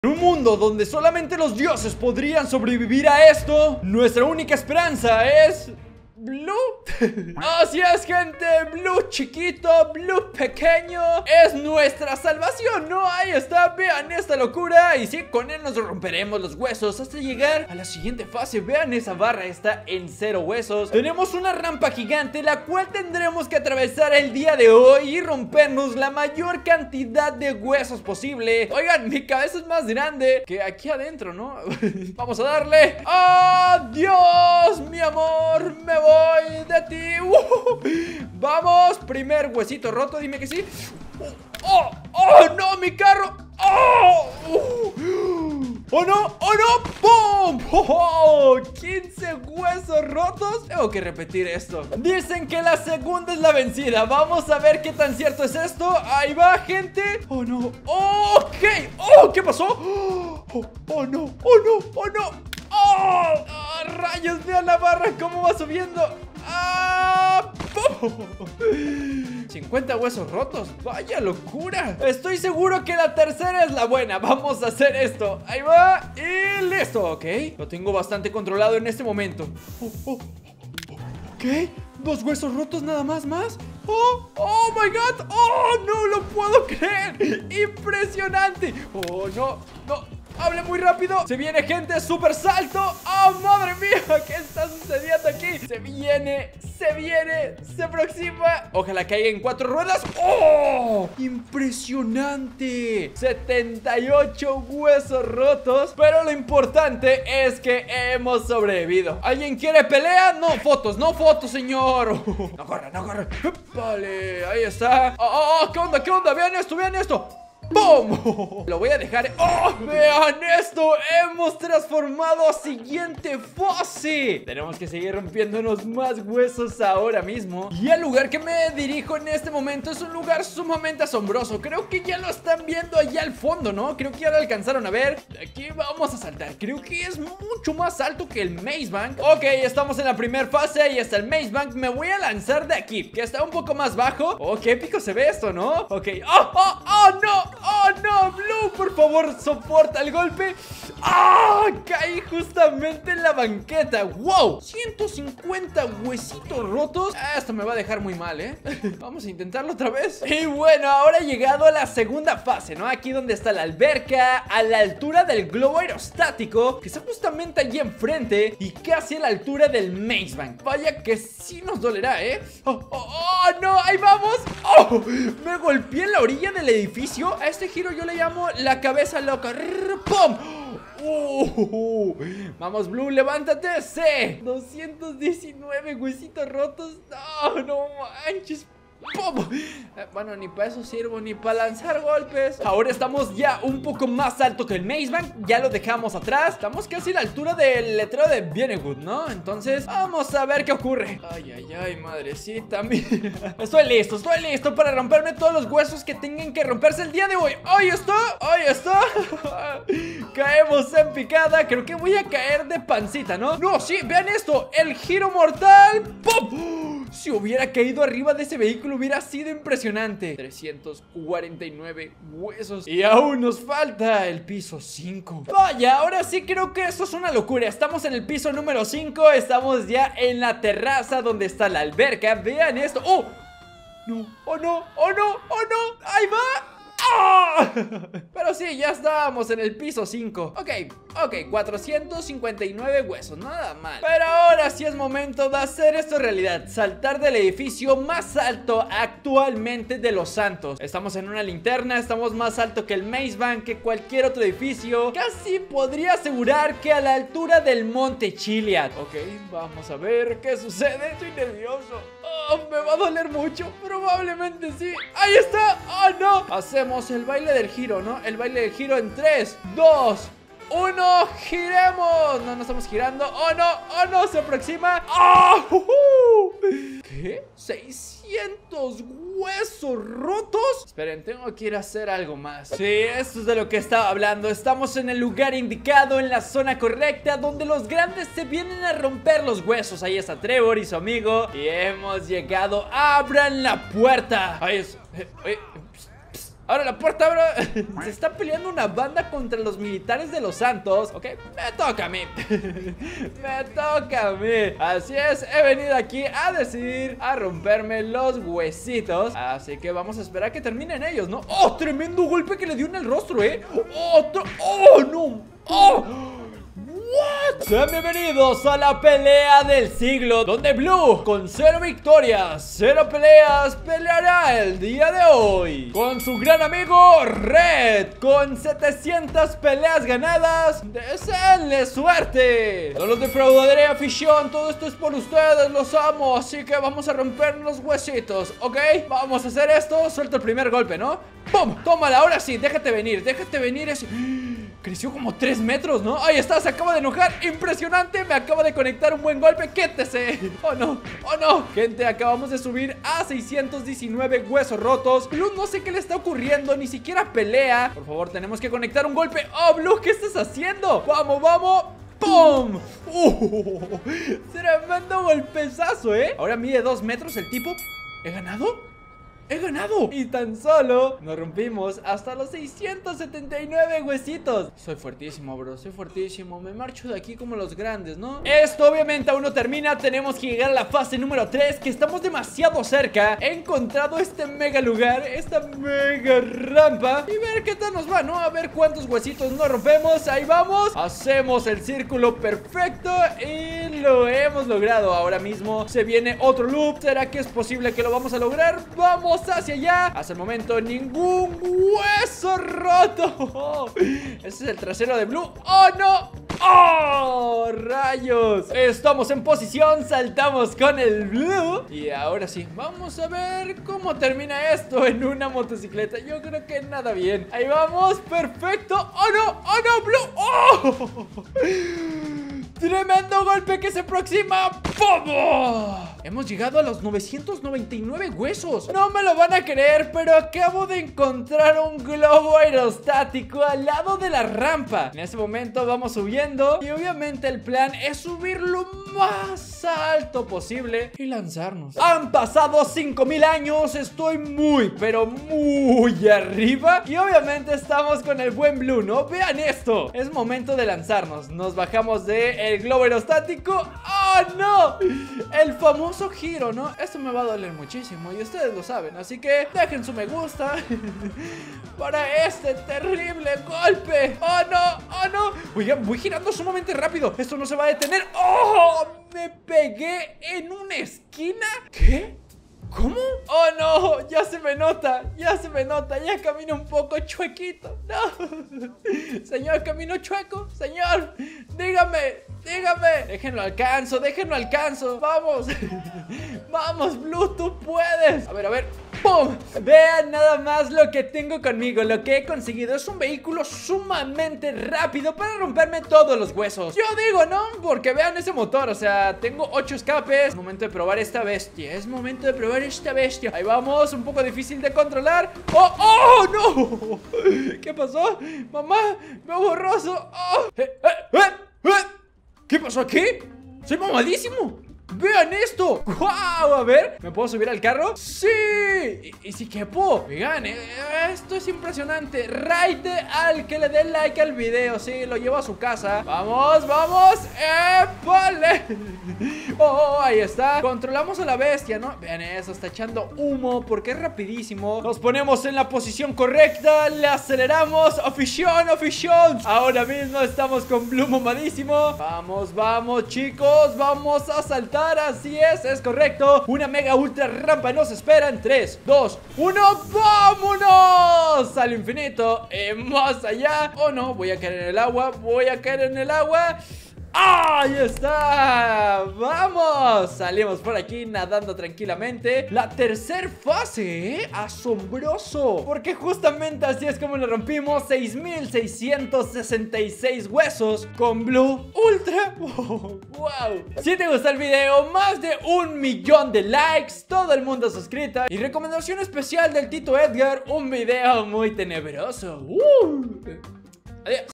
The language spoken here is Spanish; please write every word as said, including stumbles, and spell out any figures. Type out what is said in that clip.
En un mundo donde solamente los dioses podrían sobrevivir a esto, nuestra única esperanza es... Blue. Así es, gente. Blue chiquito, Blue pequeño es nuestra salvación, ¿no? Ahí está, vean esta locura. Y sí, con él nos romperemos los huesos hasta llegar a la siguiente fase. Vean, esa barra está en cero huesos. Tenemos una rampa gigante, la cual tendremos que atravesar el día de hoy y rompernos la mayor cantidad de huesos posible. Oigan, mi cabeza es más grande que aquí adentro, ¿no? Vamos a darle. ¡Adiós, mi amor! Me voy de ti. uh, Vamos, primer huesito roto, dime que sí. ¡Oh! ¡Oh, no, mi carro! ¡Oh! Uh. ¡Oh, no! ¡Oh, no! ¡Pum! ¡Oh! quince huesos rotos. Tengo que repetir esto. Dicen que la segunda es la vencida. Vamos a ver qué tan cierto es esto. Ahí va, gente. ¡Oh, no! ¡Oh, ok! ¡Oh! ¿Qué pasó? ¡Oh, oh no! ¡Oh, no! ¡Oh, no! ¡Oh! ¡Oh, rayos! Vean la barra cómo va subiendo. ¡Ah! cincuenta huesos rotos. ¡Vaya locura! Estoy seguro que la tercera es la buena. Vamos a hacer esto. Ahí va. Y listo. Ok. Lo tengo bastante controlado en este momento. Oh, oh, oh. Ok. Dos huesos rotos nada más más. Oh, oh my god. Oh, no lo puedo creer. Impresionante. Oh, no. No. Hable muy rápido. Se viene, gente, super salto. ¡Oh, madre mía! ¿Qué está sucediendo aquí? Se viene, se viene, se aproxima. Ojalá caiga en cuatro ruedas. ¡Oh! ¡Impresionante! setenta y ocho huesos rotos. Pero lo importante es que hemos sobrevivido. ¿Alguien quiere pelea? No, fotos, no fotos, señor. No corra, no corra. Vale, ahí está. ¡Oh, oh, oh! ¿Qué onda, qué onda? Vean esto, vean esto. ¡Bum! Lo voy a dejar. ¡Oh! ¡Vean esto! ¡Hemos transformado a siguiente fase! Tenemos que seguir rompiéndonos más huesos ahora mismo. Y el lugar que me dirijo en este momento es un lugar sumamente asombroso. Creo que ya lo están viendo allá al fondo, ¿no? Creo que ya lo alcanzaron a ver. De aquí vamos a saltar. Creo que es mucho más alto que el Maze Bank. Ok, estamos en la primera fase. Ahí está el Maze Bank. Me voy a lanzar de aquí, que está un poco más bajo. Oh, qué épico se ve esto, ¿no? Ok. ¡Oh, oh, oh, no! ¡Oh, no! Blue, por favor, soporta el golpe. ¡Ah! Caí justamente en la banqueta. ¡Wow! ciento cincuenta huesitos rotos. Ah, esto me va a dejar muy mal, ¿eh? Vamos a intentarlo otra vez. Y bueno, ahora he llegado a la segunda fase, ¿no? Aquí donde está la alberca, a la altura del globo aerostático, que está justamente allí enfrente y casi a la altura del Maze Bank. Vaya que sí nos dolerá, ¿eh? ¡Oh, oh, oh! ¡No! ¡Ahí vamos! ¡Oh! Me golpeé en la orilla del edificio. A este giro yo le llamo la cabeza loca. ¡Pum! Uh, vamos, Blue, levántate. Sí. doscientos diecinueve huesitos rotos. No, no manches. ¡Pum! Bueno, ni para eso sirvo, ni para lanzar golpes. Ahora estamos ya un poco más alto que el Maze Bank. Ya lo dejamos atrás. Estamos casi a la altura del letrero de Bienewood, ¿no? Entonces, vamos a ver qué ocurre. Ay, ay, ay, madrecita mía. Estoy listo, estoy listo para romperme todos los huesos que tengan que romperse el día de hoy. ¡Ahí está! ¡Ahí está! Caemos en picada. Creo que voy a caer de pancita, ¿no? No, sí, vean esto. El giro mortal. ¡Pum! Si hubiera caído arriba de ese vehículo hubiera sido impresionante. Trescientos cuarenta y nueve huesos. Y aún nos falta el piso cinco. Vaya, ahora sí creo que esto es una locura. Estamos en el piso número cinco. Estamos ya en la terraza donde está la alberca. Vean esto. ¡Oh! No, oh no, oh no, oh no. Ahí va. ¡Oh! Pero sí, ya estábamos en el piso cinco. Ok, ok, cuatrocientos cincuenta y nueve huesos, nada mal. Pero ahora sí es momento de hacer esto realidad. Saltar del edificio más alto actualmente de Los Santos. Estamos en una linterna, estamos más alto que el Maze Bank, que cualquier otro edificio. Casi podría asegurar que a la altura del Monte Chiliad. Ok, vamos a ver qué sucede. Estoy nervioso. Oh, me va a doler mucho, probablemente sí. ¡Ahí está! ¡Oh, no! Hacemos el baile del giro, ¿no? El baile del giro en tres, dos, uno. ¡Giremos! No, no estamos girando. ¡Oh, no! ¡Oh, no! Se aproxima. ¡Oh! Uh -huh. ¿Qué? ¿seiscientos huesos rotos? Esperen, tengo que ir a hacer algo más. Sí, esto es de lo que estaba hablando. Estamos en el lugar indicado, en la zona correcta, donde los grandes se vienen a romper los huesos. Ahí está Trevor y su amigo. Y hemos llegado. ¡Abran la puerta! Ahí es. Eh, eh, Ahora la puerta, bro. Se está peleando una banda contra los militares de los Santos. Ok, me toca a mí. Me toca a mí. Así es, he venido aquí a decir, a romperme los huesitos. Así que vamos a esperar a que terminen ellos, ¿no? ¡Oh, tremendo golpe que le dio en el rostro, eh! ¡Oh, oh no! ¡Oh! What? Sean bienvenidos a la pelea del siglo, donde Blue, con cero victorias, cero peleas, peleará el día de hoy con su gran amigo Red, con setecientas peleas ganadas. Deseenle suerte. No los defraudaré, afición. Todo esto es por ustedes, los amo. Así que vamos a romper los huesitos, ¿ok? Vamos a hacer esto. Suelto el primer golpe, ¿no? ¡Pum! Tómala, ahora sí, déjate venir, déjate venir ese... Creció como tres metros, ¿no? Ahí está, se acaba de enojar. Impresionante, me acaba de conectar un buen golpe. ¡Quétese! ¡Oh, no! ¡Oh, no! Gente, acabamos de subir a seiscientos diecinueve huesos rotos. Blue, no sé qué le está ocurriendo, ni siquiera pelea. Por favor, tenemos que conectar un golpe. ¡Oh, Blue! ¿Qué estás haciendo? ¡Vamos, vamos! ¡Pum! ¡Uh! Tremendo golpezazo, ¿eh? Ahora mide dos metros el tipo. ¿He ganado? ¡He ganado! Y tan solo nos rompimos hasta los seiscientos setenta y nueve huesitos. Soy fuertísimo, bro, soy fuertísimo. Me marcho de aquí como los grandes, ¿no? Esto obviamente aún no termina. Tenemos que llegar a la fase número tres, que estamos demasiado cerca. He encontrado este mega lugar, esta mega rampa, y ver qué tal nos va, ¿no? A ver cuántos huesitos nos rompemos. Ahí vamos. Hacemos el círculo perfecto y lo hemos logrado. Ahora mismo se viene otro loop. ¿Será que es posible que lo vamos a lograr? ¡Vamos hacia allá! Hasta el momento ningún hueso roto. Ese es el trasero de Blue. ¡Oh, no! ¡Oh, rayos! Estamos en posición, saltamos con el Blue. Y ahora sí, vamos a ver cómo termina esto en una motocicleta. Yo creo que nada bien. Ahí vamos, perfecto. ¡Oh, no! ¡Oh, no, Blue! ¡Oh! Tremendo golpe que se aproxima. ¡Pum! Hemos llegado a los novecientos noventa y nueve huesos. No me lo van a creer, pero acabo de encontrar un globo aerostático al lado de la rampa. En este momento vamos subiendo y obviamente el plan es subir lo más alto posible y lanzarnos. Han pasado cinco mil años. Estoy muy, pero muy arriba. Y obviamente estamos con el buen Blue, ¿no? Vean esto. Es momento de lanzarnos. Nos bajamos de el globo aerostático. ¡Oh, no! El famoso giro, ¿no? Esto me va a doler muchísimo y ustedes lo saben. Así que dejen su me gusta para este terrible golpe. ¡Oh, no! ¡Oh, no! Oigan, voy girando sumamente rápido. Esto no se va a detener. ¡Oh! Me pegué en una esquina. ¿Qué? ¿Cómo? Oh, no, ya se me nota, ya se me nota, ya camino un poco chuequito. No, señor, camino chueco, señor, dígame, dígame. Déjenlo alcanzo, déjenlo alcanzo. Vamos, vamos, Blue, tú puedes. A ver, a ver, ¡pum! Vean nada más lo que tengo conmigo. Lo que he conseguido es un vehículo sumamente rápido para romperme todos los huesos. Yo digo, ¿no? Porque vean ese motor, o sea, tengo ocho escapes. Es momento de probar esta bestia, es momento de probar esta bestia. Ahí vamos, un poco difícil de controlar. ¡Oh, oh, no! ¿Qué pasó? Mamá, veo borroso. Oh. Eh, eh, eh, eh. ¿Qué pasó aquí? ¡Soy mamadísimo! ¡Vean esto! ¡Wow! A ver, ¿me puedo subir al carro? ¡Sí! ¿Y, y si quepo? Vean, eh, esto es impresionante. Raite al que le dé like al video. Sí, lo llevo a su casa. ¡Vamos, vamos! ¡Épale! Oh, ahí está. Controlamos a la bestia, ¿no? Vean eso, está echando humo porque es rapidísimo. Nos ponemos en la posición correcta. Le aceleramos. ¡Afición, afición! Ahora mismo estamos con Blue mamadísimo. Vamos, vamos, chicos. Vamos a saltar. Así es, es correcto. Una mega ultra rampa nos espera en tres, dos, uno. ¡Vámonos! Al infinito y más allá. Oh, no, voy a caer en el agua. Voy a caer en el agua. ¡Ahí está! ¡Vamos! Salimos por aquí nadando tranquilamente. La tercera fase, ¿eh? ¡Asombroso! Porque justamente así es como lo rompimos. seis mil seiscientos sesenta y seis huesos con Blue Ultra. ¡Wow! Si te gustó el video, más de un millón de likes, todo el mundo suscrito y recomendación especial del Tito Edgar, un video muy tenebroso. ¡Uh! Adiós.